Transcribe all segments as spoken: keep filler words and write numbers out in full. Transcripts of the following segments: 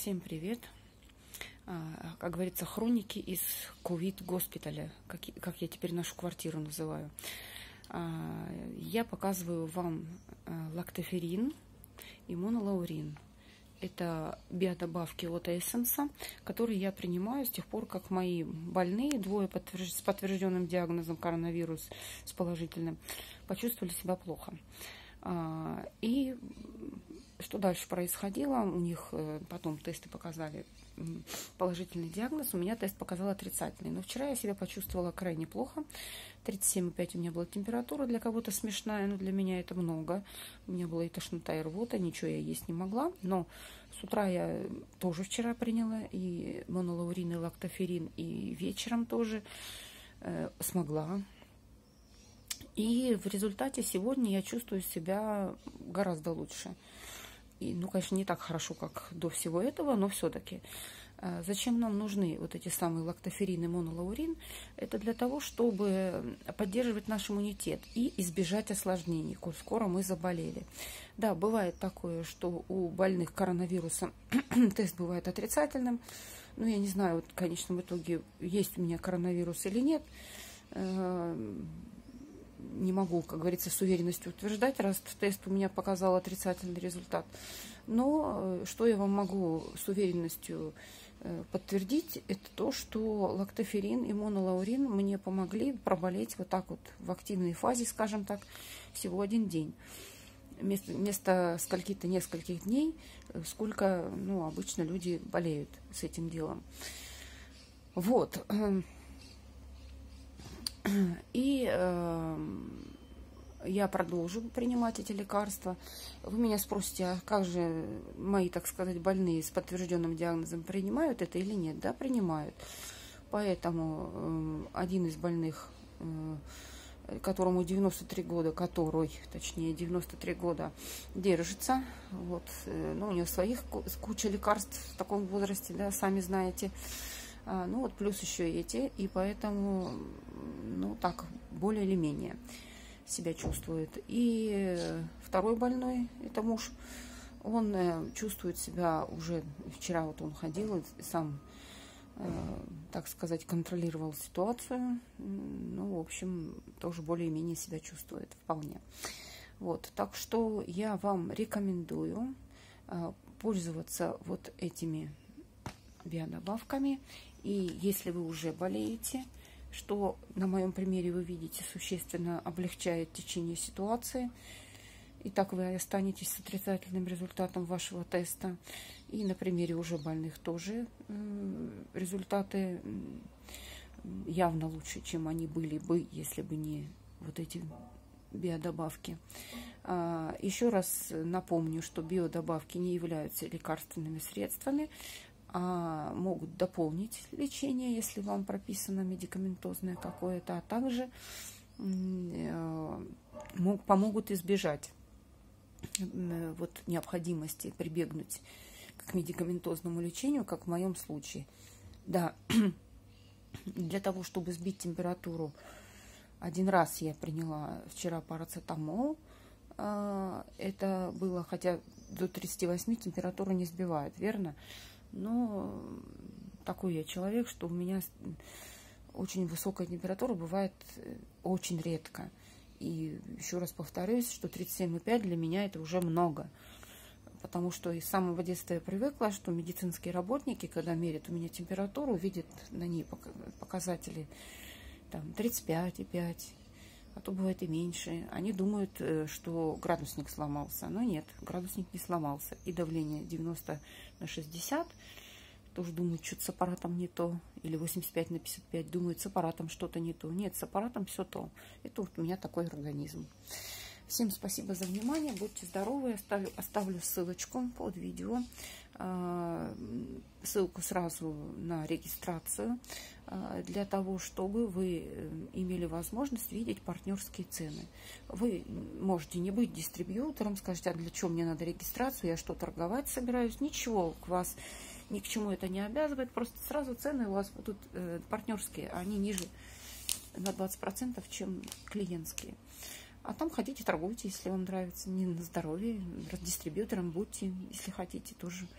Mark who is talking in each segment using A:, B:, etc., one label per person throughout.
A: Всем привет! Как говорится, хроники из ковид-госпиталя, как, как я теперь нашу квартиру называю. Я показываю вам лактоферин и монолаурин. Это биодобавки от Эссенса, которые я принимаю с тех пор, как мои больные, двое с подтвержденным диагнозом коронавирус, с положительным, почувствовали себя плохо. И что дальше происходило? У них потом тесты показали положительный диагноз, у меня тест показал отрицательный. Но вчера я себя почувствовала крайне плохо. тридцать семь и пять у меня была температура, для кого-то смешная, но для меня это много. У меня была и тошнота, и рвота, ничего я есть не могла. Но с утра я тоже вчера приняла и монолаурин, и лактоферин, и вечером тоже э, смогла. И в результате сегодня я чувствую себя гораздо лучше. И, ну, конечно, не так хорошо, как до всего этого, но все-таки. Зачем нам нужны вот эти самые лактоферин и монолаурин? Это для того, чтобы поддерживать наш иммунитет и избежать осложнений, коль скоро мы заболели. Да, бывает такое, что у больных коронавирусом тест бывает отрицательным. Ну, я не знаю, вот, в конечном итоге, есть у меня коронавирус или нет. Не могу, как говорится, с уверенностью утверждать, раз тест у меня показал отрицательный результат. Но что я вам могу с уверенностью подтвердить, это то, что лактоферин и монолаурин мне помогли проболеть вот так вот в активной фазе, скажем так, всего один день. Вместо, вместо скольки-то нескольких дней, сколько, ну, обычно люди болеют с этим делом. Вот. И э, я продолжу принимать эти лекарства. Вы меня спросите, а как же мои, так сказать, больные с подтвержденным диагнозом принимают это или нет? Да, принимают. Поэтому э, один из больных, э, которому девяносто три года, который, точнее, девяносто три года, держится. Вот, э, ну, у него своих куча лекарств в таком возрасте, да, сами знаете. Ну вот плюс еще эти, и поэтому, ну так, более или менее себя чувствует. И второй больной, это муж, он чувствует себя уже, вчера вот он ходил и сам, так сказать, контролировал ситуацию. Ну, в общем, тоже более-менее себя чувствует вполне. Вот, так что я вам рекомендую пользоваться вот этими биодобавками. И если вы уже болеете, что на моем примере вы видите, существенно облегчает течение ситуации, и так вы останетесь с отрицательным результатом вашего теста. И на примере уже больных тоже результаты явно лучше, чем они были бы, если бы не вот эти биодобавки. Еще раз напомню, что биодобавки не являются лекарственными средствами, а могут дополнить лечение, если вам прописано медикаментозное какое-то, а также помогут избежать вот необходимости прибегнуть к медикаментозному лечению, как в моем случае. Да, для того, чтобы сбить температуру, один раз я приняла вчера парацетамол. Это было, хотя до тридцати восьми температуру не сбивает, верно? Но такой я человек, что у меня очень высокая температура бывает очень редко. И еще раз повторюсь, что тридцать семь и пять для меня это уже много. Потому что из самого детства я привыкла, что медицинские работники, когда мерят у меня температуру, видят на ней показатели там, тридцать пять и пять, а то бывает и меньше. Они думают, что градусник сломался. Но нет, градусник не сломался. И давление девяносто на шестьдесят. Тоже думают, что-то с аппаратом не то. Или восемьдесят пять на пятьдесят пять. Думают, с аппаратом что-то не то. Нет, с аппаратом все то. Это вот у меня такой организм. Всем спасибо за внимание. Будьте здоровы. Оставлю, оставлю ссылочку под видео. Ссылку сразу на регистрацию, для того, чтобы вы имели возможность видеть партнерские цены. Вы можете не быть дистрибьютором, скажете, а для чего мне надо регистрацию, я что, торговать собираюсь? Ничего, к вас ни к чему это не обязывает, просто сразу цены у вас будут партнерские, они ниже на двадцать процентов, чем клиентские. А там ходите, торгуйте, если вам нравится. Не на здоровье, дистрибьютором будьте, если хотите, тоже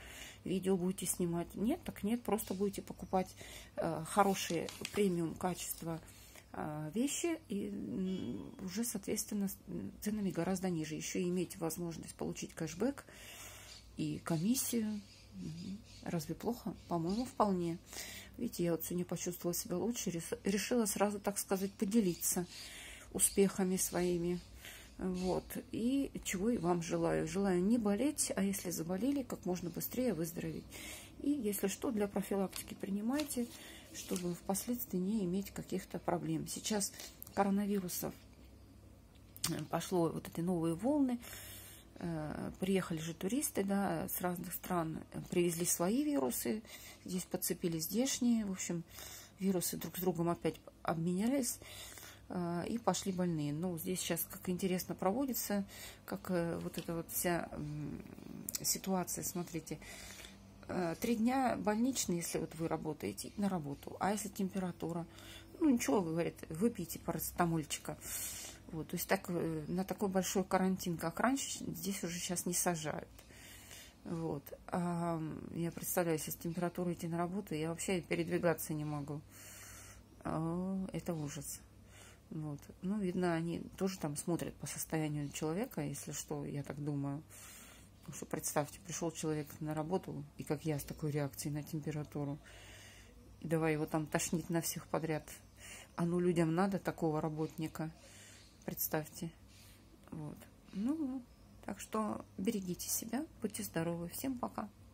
A: видео будете снимать. Нет, так нет, просто будете покупать э, хорошие премиум качества э, вещи и уже, соответственно, ценами гораздо ниже. Еще и иметь возможность получить кэшбэк и комиссию. Разве плохо? По-моему, вполне. Видите, я вот сегодня почувствовала себя лучше, решила сразу, так сказать, поделиться успехами своими. Вот. И чего и вам желаю. Желаю не болеть, а если заболели, как можно быстрее выздороветь. И если что, для профилактики принимайте, чтобы впоследствии не иметь каких-то проблем. Сейчас коронавирусов пошло вот эти новые волны. Приехали же туристы, да, с разных стран, привезли свои вирусы, здесь подцепили здешние, в общем, вирусы друг с другом опять обменялись, и пошли больные. Ну, здесь сейчас как интересно проводится, как вот эта вот вся ситуация, смотрите, три дня больничные, если вот вы работаете, на работу, а если температура, ну, ничего, говорит, выпейте парацетамольчика. Вот, то есть так, на такой большой карантин, как раньше, здесь уже сейчас не сажают. Вот. А я представляю, если с температурой идти на работу, я вообще передвигаться не могу. А, это ужас. Вот. Ну, видно, они тоже там смотрят по состоянию человека, если что, я так думаю. Потому что представьте, пришел человек на работу, и как я, с такой реакцией на температуру, и давай его там тошнить на всех подряд. А ну, людям надо такого работника. Представьте. Вот. Ну, так что берегите себя, будьте здоровы. Всем пока.